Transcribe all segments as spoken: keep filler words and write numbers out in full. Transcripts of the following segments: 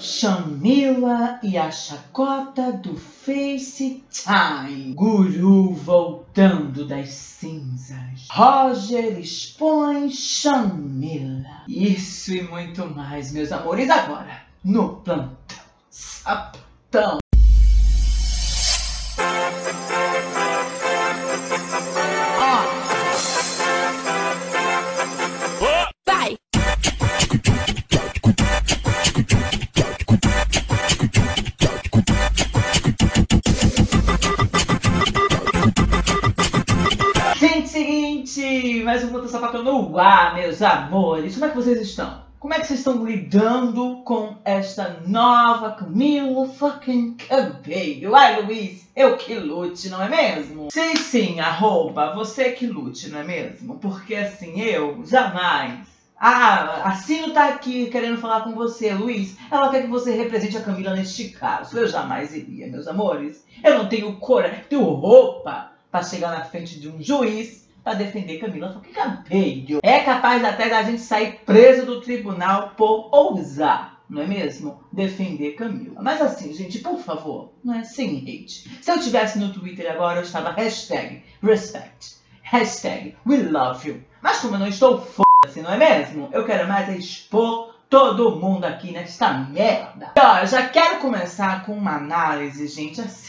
Chamila e a chacota do FaceTime. Guru voltando das cinzas. Roger expõe Chamila. Isso e muito mais, meus amores, agora no Plantão Sapatão. Seguinte, mais um Plantão Sapatão no ar, meus amores. Como é que vocês estão? Como é que vocês estão lidando com esta nova Camila fucking Cabello? Ai, Luiz, eu que lute, não é mesmo? Sim, sim, arroba, você que lute, não é mesmo? Porque assim, eu jamais... Ah, a Sino tá aqui querendo falar com você, Luiz. Ela quer que você represente a Camila neste caso. Eu jamais iria, meus amores. Eu não tenho coragem, tenho roupa para chegar na frente de um juiz para defender Camila fucking Cabello. É capaz até da gente sair preso do tribunal por ousar, não é mesmo? Defender Camila. Mas assim, gente, por favor, não é sem hate. Se eu tivesse no Twitter agora, eu estava hashtag respect, hashtag we love you. Mas como eu não estou, foda-se, não é mesmo? Eu quero mais é expor todo mundo aqui nesta merda. E ó, eu já quero começar com uma análise, gente, assim.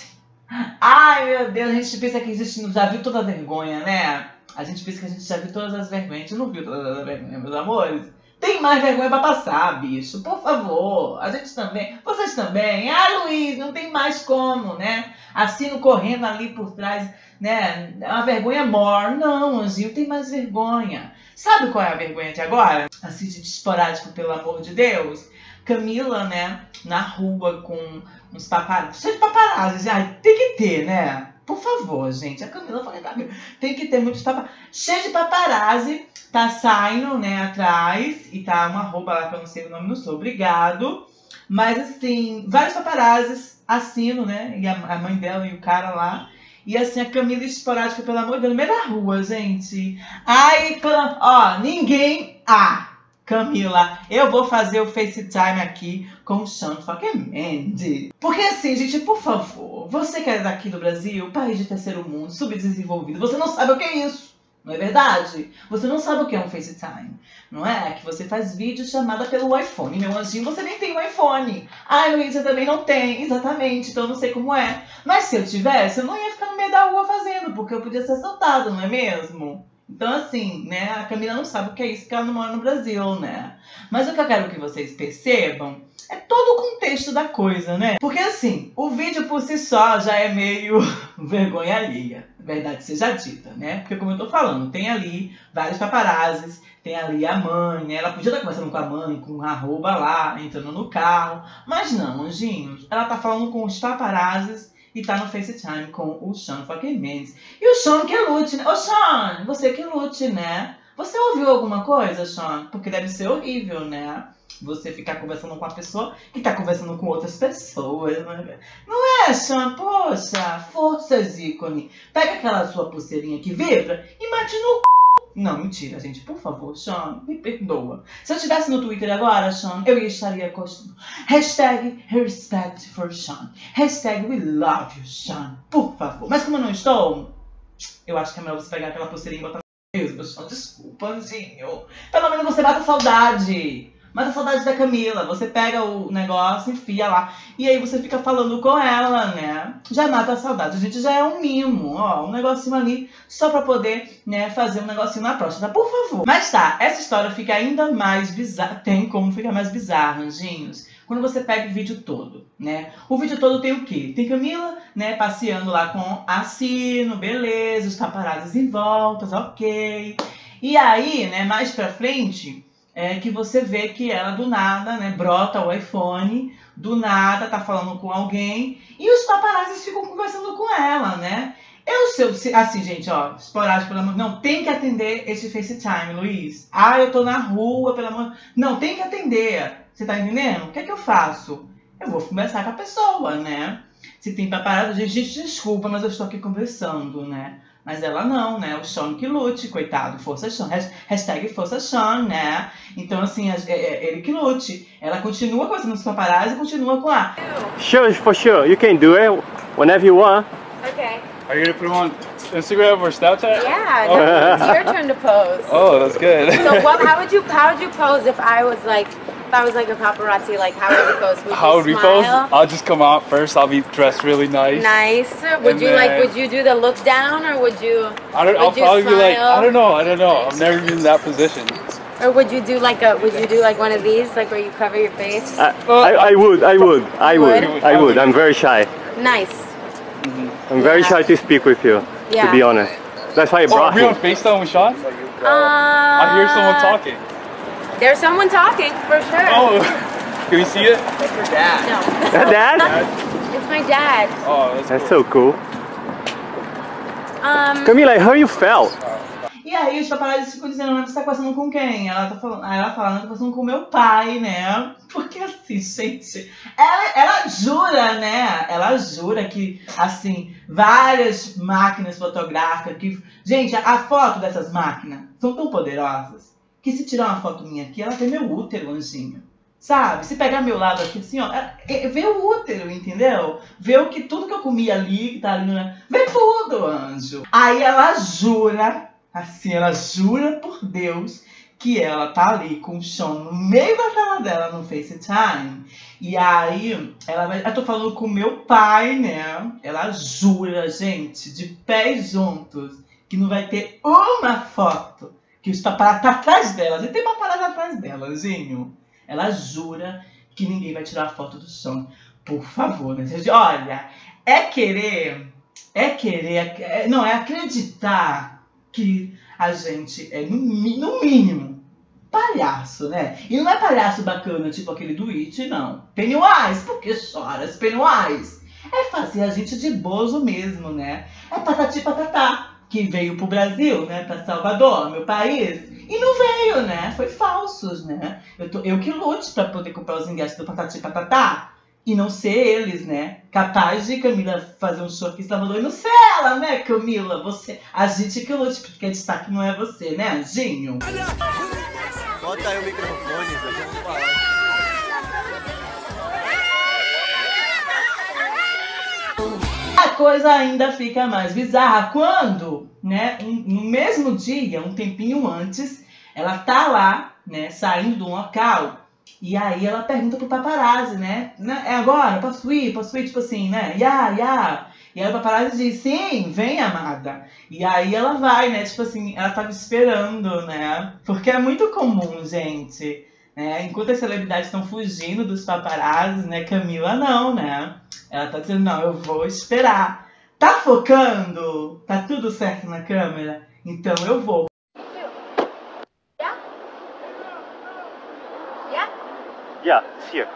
Ai, meu Deus, a gente pensa que a gente já viu toda a vergonha, né? A gente pensa que a gente já viu todas as vergonhas. A gente não viu todas as vergonhas, meus amores. Tem mais vergonha pra passar, bicho. Por favor. A gente também. Vocês também. Ah, Luiz, não tem mais como, né? Assino correndo ali por trás, né? É uma vergonha maior. Não, Anjinho, tem mais vergonha. Sabe qual é a vergonha de agora? Assim, de esporádico, pelo amor de Deus. Camila, né? Na rua com uns paparazzi. Cheio de paparazzi. Ai, tem que ter, né? Por favor, gente. A Camila falou, tem que ter muitos paparazzi. Cheio de paparazzi. Tá saindo, né, atrás. E tá uma roupa lá que eu não sei o nome, não sou. Obrigado. Mas, assim, vários paparazzis. Assino, né? E a, a mãe dela e o cara lá. E, assim, a Camila esporádica, pelo amor de Deus, no meio da rua, gente. Ai, ó, ninguém... Ah! Camila, eu vou fazer o FaceTime aqui com o Shawn fucking Mendes. Porque assim, gente, por favor, você que é daqui do Brasil, país de terceiro mundo, subdesenvolvido, você não sabe o que é isso, não é verdade? Você não sabe o que é um FaceTime, não é? Que você faz vídeo chamada pelo iPhone. Meu anjinho, você nem tem um iPhone. Ai, Luísa, também não tem, exatamente, então eu não sei como é. Mas se eu tivesse, eu não ia ficar no meio da rua fazendo, porque eu podia ser assaltada, não é mesmo? Então, assim, né, a Camila não sabe o que é isso, porque ela não mora no Brasil, né? Mas o que eu quero que vocês percebam é todo o contexto da coisa, né? Porque, assim, o vídeo por si só já é meio vergonha alheia, verdade seja dita, né? Porque, como eu tô falando, tem ali vários paparazzis, tem ali a mãe, né? Ela podia estar conversando com a mãe, com a arroba lá, entrando no carro. Mas não, anjinhos, ela tá falando com os paparazzis e tá no FaceTime com o Shawn fucking Mendes. E o Shawn que lute, né? Ô, Shawn, você que lute, né? Você ouviu alguma coisa, Shawn? Porque deve ser horrível, né? Você ficar conversando com uma pessoa que tá conversando com outras pessoas, né? Não é, Shawn? Poxa, forças, ícone. Pega aquela sua pulseirinha que vibra e mate no c... Não, mentira, gente. Por favor, Shawn, me perdoa. Se eu estivesse no Twitter agora, Shawn, eu estaria postando hashtag respect for Shawn. Hashtag we love you, Shawn. Por favor. Mas como eu não estou, eu acho que é melhor você pegar aquela pulseirinha e botar no mesmo, Shawn. Desculpa, Anjinho. Pelo menos você mata a saudade. Mata a saudade da Camila. Você pega o negócio, enfia lá. E aí você fica falando com ela, né? Já mata a saudade. A gente já é um mimo, ó. Um negocinho ali só pra poder, né, fazer um negocinho na próstata. Por favor. Mas tá, essa história fica ainda mais bizarra. Tem como ficar mais bizarra, anjinhos. Quando você pega o vídeo todo, né? O vídeo todo tem o quê? Tem Camila, né, passeando lá com a Sino, beleza. Os paparazzis em volta, ok. E aí, né, mais pra frente... É que você vê que ela do nada, né, brota o iPhone, do nada tá falando com alguém e os paparazzis ficam conversando com ela, né? Eu sei, assim, gente, ó, esporádico, pelo amor, não, tem que atender esse FaceTime, Luiz. Ah, eu tô na rua, pelo amor, não, tem que atender. Você tá entendendo? O que é que eu faço? Eu vou conversar com a pessoa, né? Se tem paparazzi, gente, desculpa, mas eu estou aqui conversando, né? Mas ela não, né? O Sean que lute, coitado. Força Sean. Hashtag Força Sean, né? Então, assim, ele que lute. Ela continua fazendo os paparazzi e continua com a... Sure, for sure. You can do it whenever you want. Okay. Are you gonna put them on Instagram or Snapchat? Yeah, no, it's your turn to pose. Oh, that's good. So what, how would you how would you pose if I was like if I was like a paparazzi? Like how would you pose? Would How you would we smile? pose? I'll just come out first. I'll be dressed really nice. Nice. Would And you like then- would you do the look down or would you I don't. would I'll you probably be like, smile? I don't know. I don't know. I've never been in that position. Or would you do like a would you do like one of these like where you cover your face? I, I, I would, I would, I would, Would? I would. I'm very shy. Nice. I'm very Yeah. shy to speak with you, Yeah. to be honest. That's why I Oh, brought are we on him. FaceTime with Sean? Uh, I hear someone talking. There's someone talking for sure. Oh, can we see it? No, Dad? it's my dad. Oh, that's, That's cool. so cool. Um, Camila, how you felt? E aí os paparazzi ficam dizendo, mas você tá conversando com quem? Ela tá falando, aí ela fala, não, tô conversando com meu pai, né? Porque assim, gente, ela, ela jura, né? Ela jura que, assim, várias máquinas fotográficas que... Gente, a, a foto dessas máquinas são tão poderosas que se tirar uma foto minha aqui, ela vê meu útero, anjinho. Sabe? Se pegar meu lado aqui, assim, ó, é, é, vê o útero, entendeu? Vê o que, tudo que eu comi ali, que tá ali, né? Vê tudo, anjo. Aí ela jura... Assim, ela jura por Deus que ela tá ali com o Sean no meio da tela dela no FaceTime. E aí, ela vai... Eu tô falando com meu pai, né? Ela jura, gente, de pés juntos, que não vai ter uma foto que os paparazzi tá atrás dela. E tem paparazzi atrás dela, Zinho. Ela jura que ninguém vai tirar a foto do Sean. Por favor, né? Olha, é querer... É querer... É, não, é acreditar... que a gente é, no, no mínimo, palhaço, né? E não é palhaço bacana, tipo aquele do It, não. Pennywise, por que choras, Pennywise? É fazer a gente de bozo mesmo, né? É patati patatá, que veio pro Brasil, né? Pra Salvador, meu país. E não veio, né? Foi falsos, né? Eu, tô, eu que lute pra poder comprar os ingressos do patati patatá. E não ser eles, né? Capaz de Camila fazer um show aqui em Salvador e não ser ela, né, Camila? Você, a gente que lute, porque destaque não é você, né, Anjinho? Bota aí o microfone, já vamos falar. A coisa ainda fica mais bizarra quando, né, um, no mesmo dia, um tempinho antes, ela tá lá, né, saindo do local. E aí ela pergunta pro paparazzi, né? É agora? Posso ir? Posso ir? Tipo assim, né? Ya, ya. E aí o paparazzi diz, sim, vem, amada. E aí ela vai, né? Tipo assim, ela tava esperando, né? Porque é muito comum, gente. Né? Enquanto as celebridades estão fugindo dos paparazzi, né? Camila não, né? Ela tá dizendo, não, eu vou esperar. Tá focando? Tá tudo certo na câmera? Então eu vou. Yeah, it's here.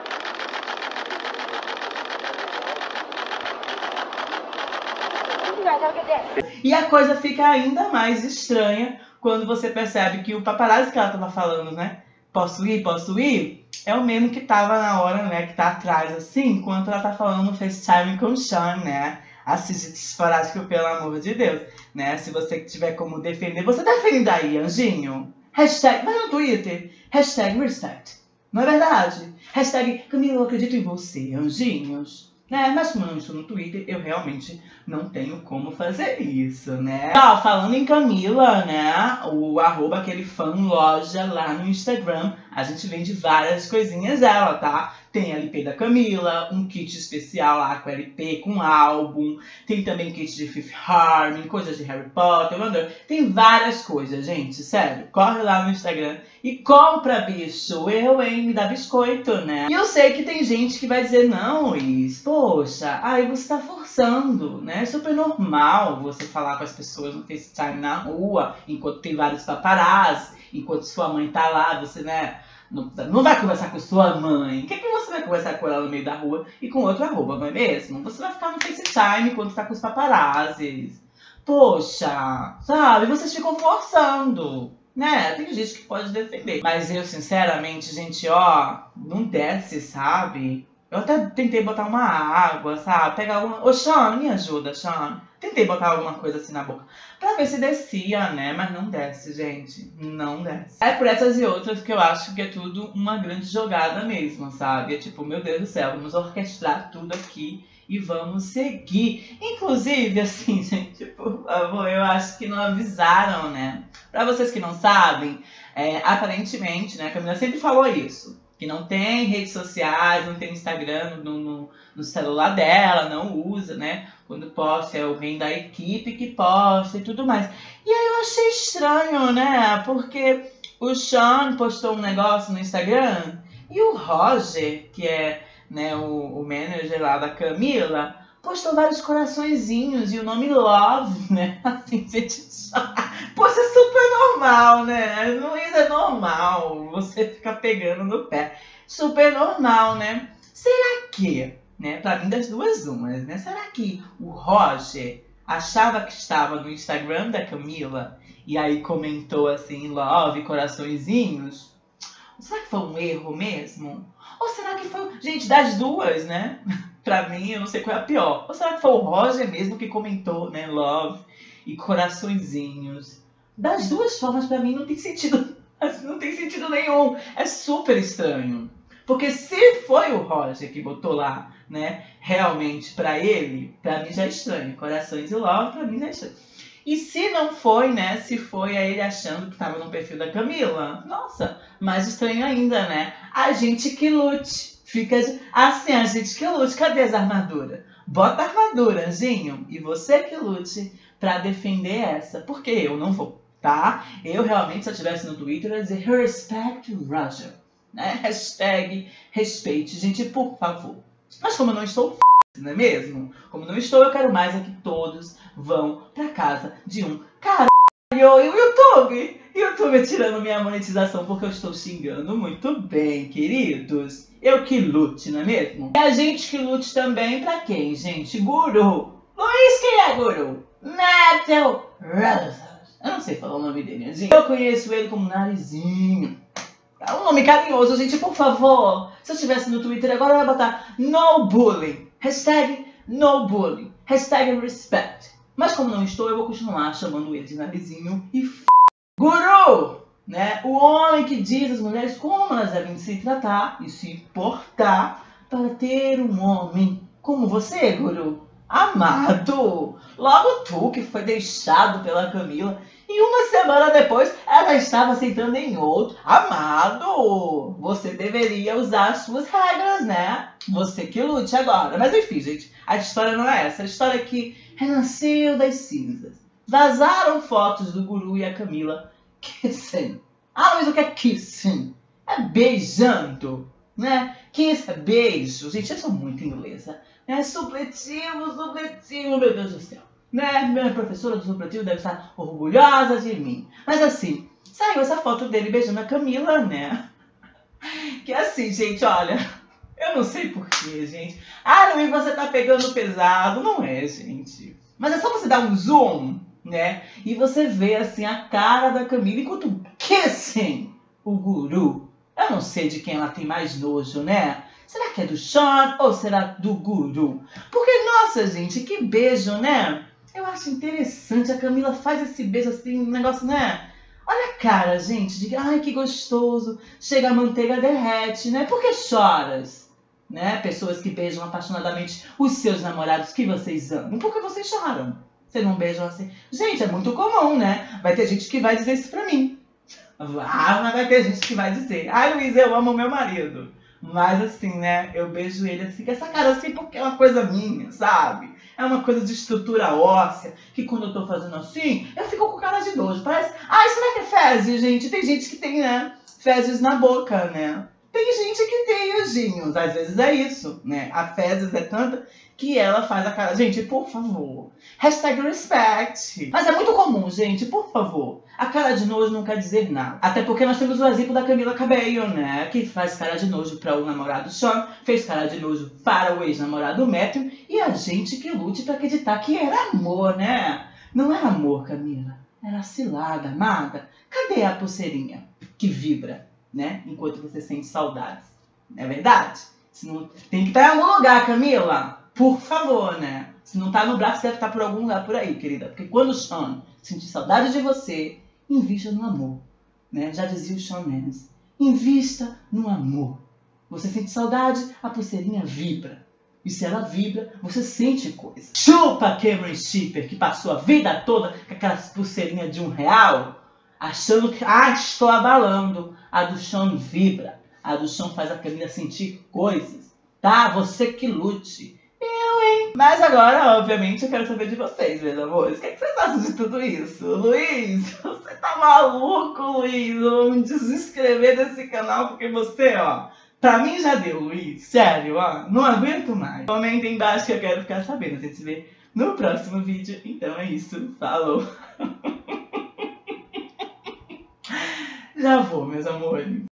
E a coisa fica ainda mais estranha quando você percebe que o paparazzi que ela tava falando, né? Posso ir, posso ir? É o mesmo que tava na hora, né? Que tá atrás, assim, enquanto ela tá falando no FaceTime com o Sean, né? Assim, disparático, pelo amor de Deus, né? Se você tiver como defender, você defende aí, Anjinho. Hashtag, vai no Twitter. Hashtag respect. Não é verdade? Hashtag Camila, eu acredito em você, anjinhos. Né? Mas como eu não estou no Twitter, eu realmente não tenho como fazer isso, né? Ah, falando em Camila, né? O arroba aquele fã loja lá no Instagram. A gente vende várias coisinhas dela, tá? Tem a L P da Camila, um kit especial lá com L P, com álbum. Tem também kit de Fifth Harmony, coisas de Harry Potter, Wonder. Tem várias coisas, gente, sério. Corre lá no Instagram e compra, bicho. Eu, hein, me dá biscoito, né? E eu sei que tem gente que vai dizer, não, Is, poxa, aí você tá forçando, né? É super normal você falar com as pessoas no FaceTime na rua, enquanto tem vários paparazzi, enquanto sua mãe tá lá, você, né? Não, não vai conversar com sua mãe. O que é que você vai conversar com ela no meio da rua e com outro arroba, não é mesmo? Você vai ficar no FaceTime quando tá com os paparazzis. Poxa, sabe? Vocês ficam forçando, né? Tem gente que pode defender. Mas eu, sinceramente, gente, ó, não desce, sabe? Eu até tentei botar uma água, sabe? Pegar uma... Ô, Sean, me ajuda, Sean. Tentei botar alguma coisa assim na boca pra ver se descia, né? Mas não desce, gente. Não desce. É por essas e outras que eu acho que é tudo uma grande jogada mesmo, sabe? É tipo, meu Deus do céu, vamos orquestrar tudo aqui e vamos seguir. Inclusive, assim, gente, por favor, eu acho que não avisaram, né? Pra vocês que não sabem, é, aparentemente, né, a Camila sempre falou isso. Que não tem redes sociais, não tem Instagram no, no, no celular dela, não usa, né? Quando posta é alguém da equipe que posta e tudo mais. E aí eu achei estranho, né? Porque o Sean postou um negócio no Instagram e o Roger, que é, né, o, o manager lá da Camila, postou vários coraçõezinhos e o nome Love, né? Assim, gente, poxa, é super normal, né? Não é normal você ficar pegando no pé. Super normal, né? Será que, né? Pra mim, das duas umas, né? Será que o Roger achava que estava no Instagram da Camila e aí comentou assim, Love, coraçõezinhos? Será que foi um erro mesmo? Ou será que foi... Gente, das duas, né? Pra mim, eu não sei qual é a pior. Ou será que foi o Roger mesmo que comentou, né? Love e coraçõezinhos. Das duas formas, pra mim, não tem sentido. Não tem sentido nenhum. É super estranho. Porque se foi o Roger que botou lá, né? Realmente pra ele, pra mim já é estranho. Corações e Love, pra mim já é estranho. E se não foi, né? Se foi a ele achando que tava no perfil da Camila. Nossa, mais estranho ainda, né? A gente que lute. Fica de... assim, a gente que lute. Cadê as armaduras? Bota a armadura, Anjinho. E você que lute pra defender essa. Porque eu não vou, tá? Eu realmente, se eu estivesse no Twitter, eu ia dizer Respect Roger. Né? Hashtag respeite. Gente, por favor. Mas como eu não estou, não é mesmo? Como não estou, eu quero mais é que todos vão pra casa de um caralho. E o YouTube? YouTube tirando minha monetização porque eu estou xingando muito bem, queridos. Eu que lute, não é mesmo? E a gente que lute também pra quem, gente? Guru. Luiz, quem é Guru? Metal Brothers. Eu não sei falar o nome dele, gente. Eu conheço ele como Narizinho. É um nome carinhoso, gente, por favor. Se eu estivesse no Twitter agora, eu ia botar No Bullying. Hashtag No Bullying. Hashtag Respect. Mas como não estou, eu vou continuar chamando ele de Narizinho e f... Guru! Né? O homem que diz às mulheres como elas devem se tratar e se portar para ter um homem como você, Guru. Amado! Logo tu que foi deixado pela Camila e uma semana depois ela estava sentando em outro. Amado! Você deveria usar as suas regras, né? Você que lute agora. Mas enfim, gente, a história não é essa. A história é que renasceu das cinzas. Vazaram fotos do Guru e a Camila kissing. Ah, mas o que é kissing? É beijando, né? Kiss é beijo. Gente, eu sou muito inglesa. É supletivo, supletivo, meu Deus do céu. Né? Minha professora do supletivo deve estar orgulhosa de mim. Mas assim, saiu essa foto dele beijando a Camila, né? Que assim, gente, olha... Eu não sei porquê, gente. Ah, Luiz, você tá pegando pesado. Não é, gente. Mas é só você dar um zoom, né? E você vê, assim, a cara da Camila enquanto kissing o Guru. Eu não sei de quem ela tem mais nojo, né? Será que é do Sean ou será do Guru? Porque, nossa, gente, que beijo, né? Eu acho interessante. A Camila faz esse beijo assim, um negócio, né? Olha a cara, gente, de ai, que gostoso. Chega a manteiga, derrete, né? Por que choras? Né? Pessoas que beijam apaixonadamente os seus namorados que vocês amam. Por que vocês choram? Vocês não beijam assim? Gente, é muito comum, né? Vai ter gente que vai dizer isso pra mim. Ah, mas vai ter gente que vai dizer. Ai, Luiz, eu amo meu marido. Mas assim, né? Eu beijo ele assim, com essa cara assim, porque é uma coisa minha, sabe? É uma coisa de estrutura óssea, que quando eu tô fazendo assim, eu fico com cara de nojo. Parece... Ai, será que é fezes, gente? Tem gente que tem, né? Fezes na boca, né? Tem gente que tem anjinhos, às vezes é isso, né? A fezes é tanta que ela faz a cara... Gente, por favor, hashtag respect. Mas é muito comum, gente, por favor. A cara de nojo não quer dizer nada. Até porque nós temos o exemplo da Camila Cabello, né? Que faz cara de nojo para o namorado Sean, fez cara de nojo para o ex-namorado Matthew, e a gente que lute para acreditar que era amor, né? Não era amor, Camila. Era cilada, amada. Cadê a pulseirinha que vibra? Né? Enquanto você sente saudades. Não é verdade? Senão, tem que estar em algum lugar, Camila. Por favor, né? Se não tá no braço, deve estar por algum lugar por aí, querida. Porque quando o Shawn sentir saudade de você, invista no amor. Né? Já dizia o Shawn Mendes. Invista no amor. Você sente saudade, a pulseirinha vibra. E se ela vibra, você sente coisa. Chupa Cameron Shipper, que passou a vida toda com aquelas pulseirinhas de um real, achando que, ah, estou abalando. A do Shawn vibra. A do Shawn faz a Camila sentir coisas. Tá? Você que lute. Eu, hein? Mas agora, obviamente, eu quero saber de vocês, meus amores. O que, é que vocês acham de tudo isso? Luiz, você tá maluco, Luiz? Eu vou me desinscrever desse canal porque você, ó... Pra mim já deu, Luiz. Sério, ó. Não aguento mais. Comentem embaixo que eu quero ficar sabendo. A gente se vê no próximo vídeo. Então é isso. Falou. Já vou, meus amores.